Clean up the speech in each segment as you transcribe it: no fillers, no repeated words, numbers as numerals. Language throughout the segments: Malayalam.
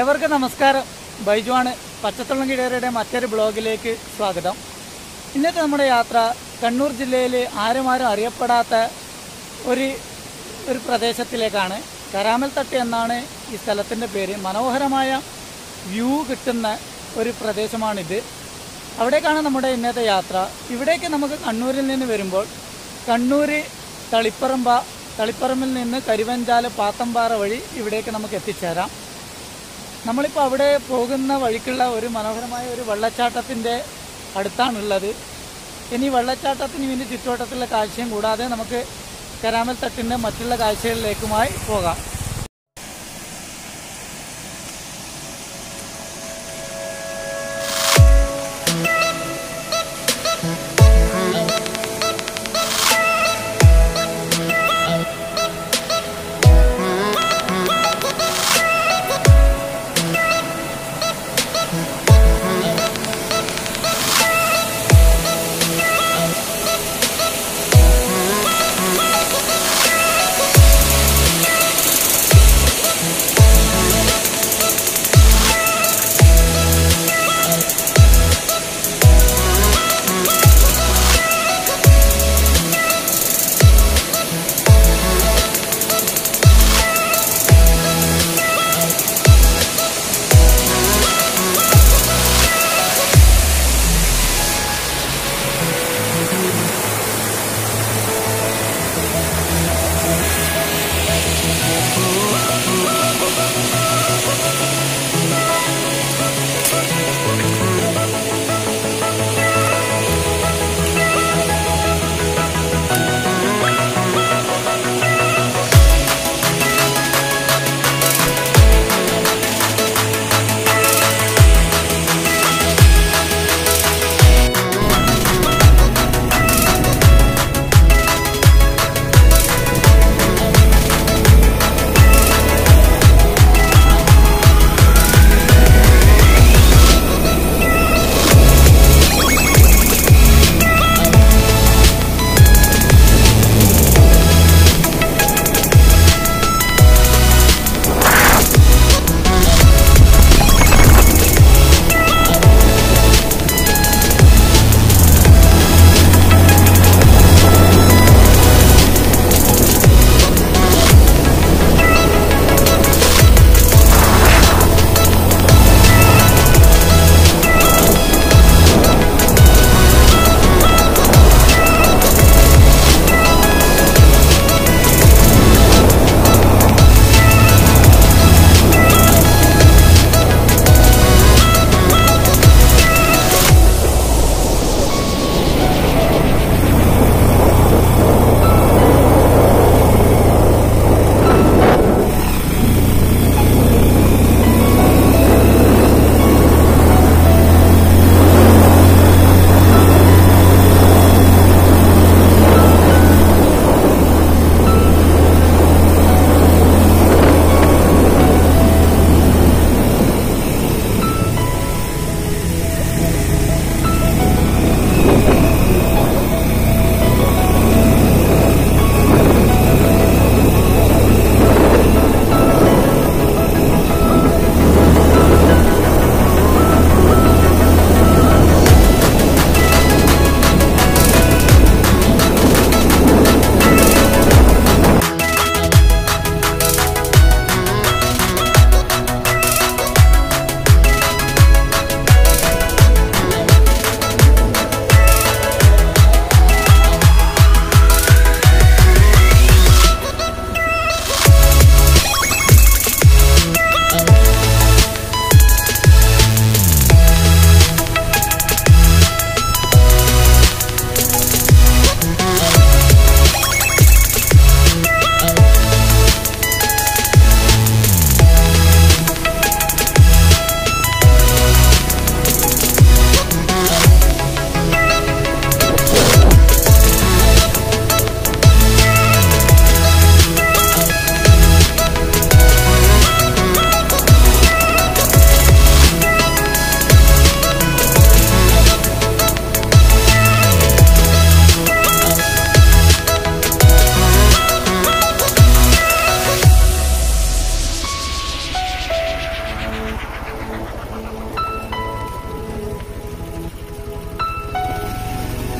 എല്ലാവർക്കും നമസ്കാരം. ബൈജുവാണ്. പച്ചത്തുള്ളംകിടയരുടെ മറ്റൊരു ബ്ലോഗിലേക്ക് സ്വാഗതം. ഇന്നത്തെ നമ്മുടെ യാത്ര കണ്ണൂർ ജില്ലയിൽ ആരും അറിയപ്പെടാത്ത ഒരു പ്രദേശത്തിലേക്കാണ്. കരാമൽ തട്ട് എന്നാണ് ഈ സ്ഥലത്തിൻ്റെ പേര്. മനോഹരമായ വ്യൂ കിട്ടുന്ന ഒരു പ്രദേശമാണിത്. അവിടേക്കാണ് നമ്മുടെ ഇന്നത്തെ യാത്ര. ഇവിടേക്ക് നമുക്ക് കണ്ണൂരിൽ നിന്ന് വരുമ്പോൾ കണ്ണൂർ തളിപ്പറമ്പിൽ നിന്ന് കരുവഞ്ചാല് പാത്തമ്പാറ വഴി ഇവിടേക്ക് നമുക്ക് എത്തിച്ചേരാം. നമ്മളിപ്പോൾ അവിടെ പോകുന്ന വഴിക്കുള്ള ഒരു മനോഹരമായ ഒരു വെള്ളച്ചാട്ടത്തിൻ്റെ അടുത്താണുള്ളത്. ഇനി വെള്ളച്ചാട്ടത്തിന് വേണ്ടി ചുറ്റുവട്ടത്തുള്ള കാഴ്ചയും കൂടാതെ നമുക്ക് കരാമൽ തട്ടിൻ്റെ മറ്റുള്ള കാഴ്ചകളിലേക്കുമായി പോകാം.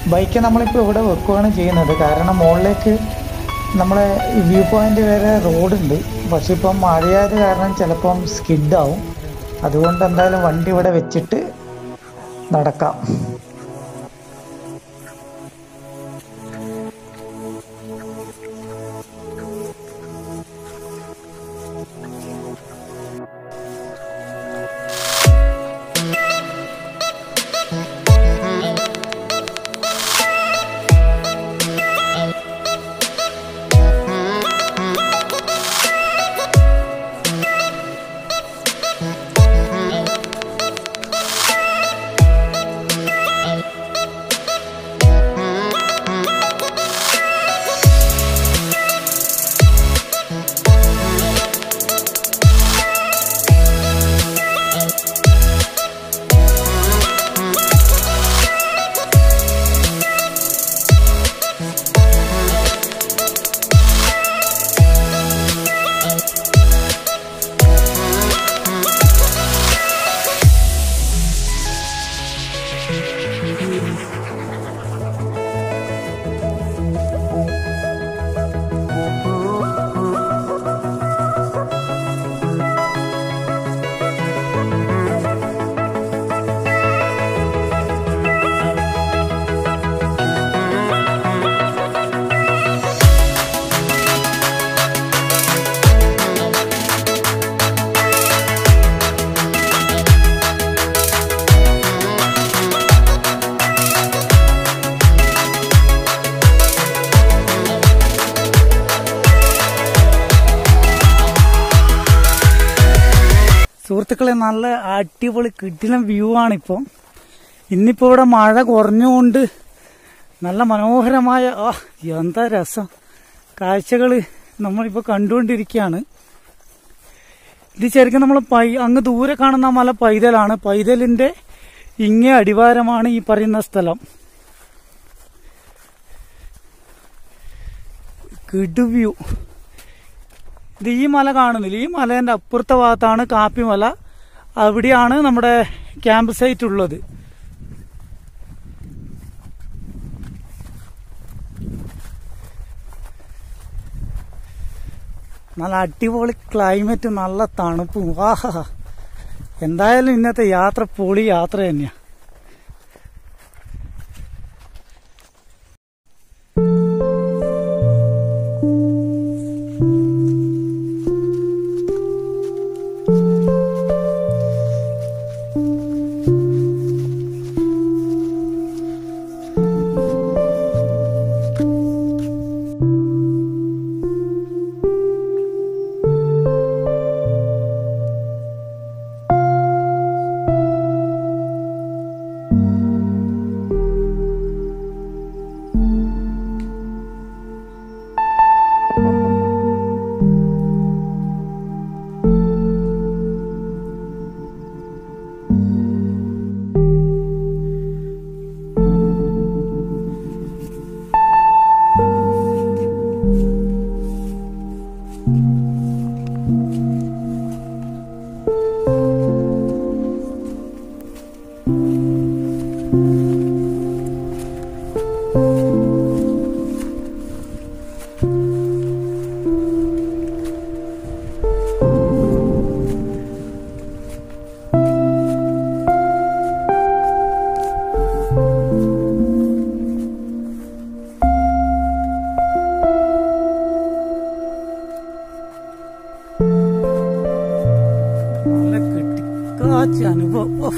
ബൈക്ക് നമ്മളിപ്പോൾ ഇവിടെ വെക്കുകയാണ് ചെയ്യുന്നത്. കാരണം മുകളിലേക്ക് നമ്മളെ വ്യൂ പോയിൻ്റ് വരെ റോഡുണ്ട്. പക്ഷെ ഇപ്പം മഴയായത് കാരണം ചിലപ്പം സ്കിഡാവും. അതുകൊണ്ട് എന്തായാലും വണ്ടി ഇവിടെ വെച്ചിട്ട് നടക്കാം. സുഹൃത്തുക്കളെ, നല്ല അടിപൊളി കിടിലൻ വ്യൂ ആണിപ്പോൾ. ഇന്നിപ്പോൾ ഇവിടെ മഴ കുറഞ്ഞുകൊണ്ട് നല്ല മനോഹരമായ എന്താ രസം കാഴ്ചകൾ നമ്മളിപ്പോൾ കണ്ടുകൊണ്ടിരിക്കുകയാണ്. ഇത് ശരിക്കും നമ്മൾ അങ്ങ് ദൂരെ കാണുന്ന മല പൈതലാണ്. പൈതലിന്റെ ഇങ്ങേ അടിവാരമാണ് ഈ പറയുന്ന സ്ഥലം. കിടു വ്യൂ. ഇത് ഈ മല കാണുന്നില്ല, ഈ മലേന്റെ അപ്പുറത്തെ ഭാഗത്താണ് കാപ്പിമല. അവിടെയാണ് നമ്മുടെ ക്യാമ്പ് സൈറ്റ് ഉള്ളത്. നല്ല അടിപൊളി ക്ലൈമറ്റ്, നല്ല തണുപ്പും. എന്തായാലും ഇന്നത്തെ യാത്ര പൊളി യാത്ര തന്നെയാണ്. അനുഭവം.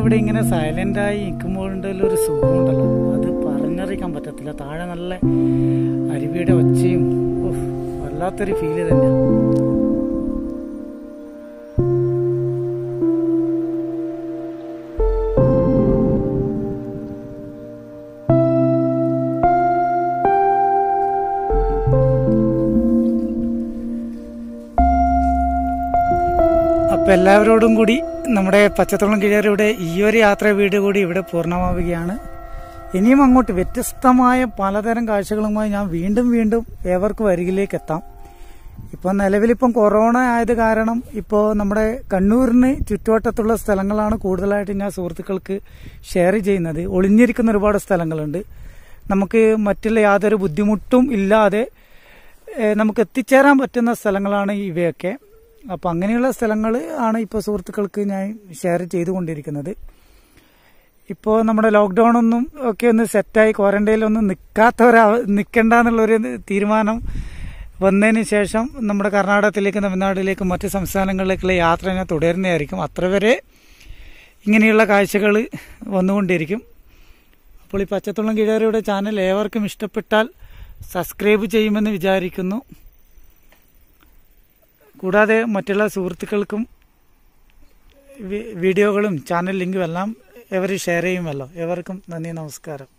ഇവിടെ ഇങ്ങനെ സൈലൻ്റായി നിൽക്കുമ്പോഴുണ്ടല്ലോ ഒരു സുഖമുണ്ടല്ലോ, അത് പറഞ്ഞറിയിക്കാൻ പറ്റത്തില്ല. താഴെ നല്ല അരുവിയുടെ ഒച്ചയും വല്ലാത്തൊരു ഫീല് തന്നെയാണ്. അപ്പം എല്ലാവരോടും കൂടി നമ്മുടെ പച്ചത്തുളം കിഴാരിയുടെ ഈ ഒരു യാത്രാ വീഡിയോ കൂടി ഇവിടെ പൂർണ്ണമാവുകയാണ്. ഇനിയും അങ്ങോട്ട് വ്യത്യസ്തമായ പലതരം കാഴ്ചകളുമായി ഞാൻ വീണ്ടും ഏവർക്കും അരികിലേക്ക് എത്താം. ഇപ്പോൾ നിലവിലിപ്പം കൊറോണ ആയത് കാരണം ഇപ്പോൾ നമ്മുടെ കണ്ണൂരിന് ചുറ്റുവട്ടത്തുള്ള സ്ഥലങ്ങളാണ് കൂടുതലായിട്ട് ഞാൻ സുഹൃത്തുക്കൾക്ക് ഷെയർ ചെയ്യുന്നത്. ഒളിഞ്ഞിരിക്കുന്ന ഒരുപാട് സ്ഥലങ്ങളുണ്ട്. നമുക്ക് മറ്റുള്ള യാതൊരു ബുദ്ധിമുട്ടും ഇല്ലാതെ നമുക്ക് എത്തിച്ചേരാൻ പറ്റുന്ന സ്ഥലങ്ങളാണ് ഇവയൊക്കെ. അപ്പോൾ അങ്ങനെയുള്ള സ്ഥലങ്ങൾ ആണ് ഇപ്പോൾ സുഹൃത്തുക്കൾക്ക് ഞാൻ ഷെയർ ചെയ്തുകൊണ്ടിരിക്കുന്നത്. ഇപ്പോൾ നമ്മുടെ ലോക്ക്ഡൗണൊന്നും ഒക്കെ ഒന്ന് സെറ്റായി ക്വാറന്റൈനിലൊന്നും നിൽക്കണ്ടെന്നുള്ളൊരു തീരുമാനം വന്നതിന് ശേഷം നമ്മുടെ കർണാടകത്തിലേക്കും തമിഴ്നാട്ടിലേക്കും മറ്റ് സംസ്ഥാനങ്ങളിലേക്കുള്ള യാത്ര ഞാൻ തുടരുന്നതായിരിക്കും. അത്ര വരെ ഇങ്ങനെയുള്ള കാഴ്ചകൾ വന്നുകൊണ്ടിരിക്കും. അപ്പോൾ ഈ പച്ചത്തുളം കിഴാരിയുടെ ചാനൽ ഏവർക്കും ഇഷ്ടപ്പെട്ടാൽ സബ്സ്ക്രൈബ് ചെയ്യുമെന്ന് വിചാരിക്കുന്നു. കൂടാതെ മറ്റുള്ള സുഹൃത്തുക്കൾക്കും വീഡിയോകളും ചാനൽ ലിങ്കും എല്ലാം ഷെയർ ചെയ്യുമല്ലോ. ഏവർക്കും നന്ദി, നമസ്കാരം.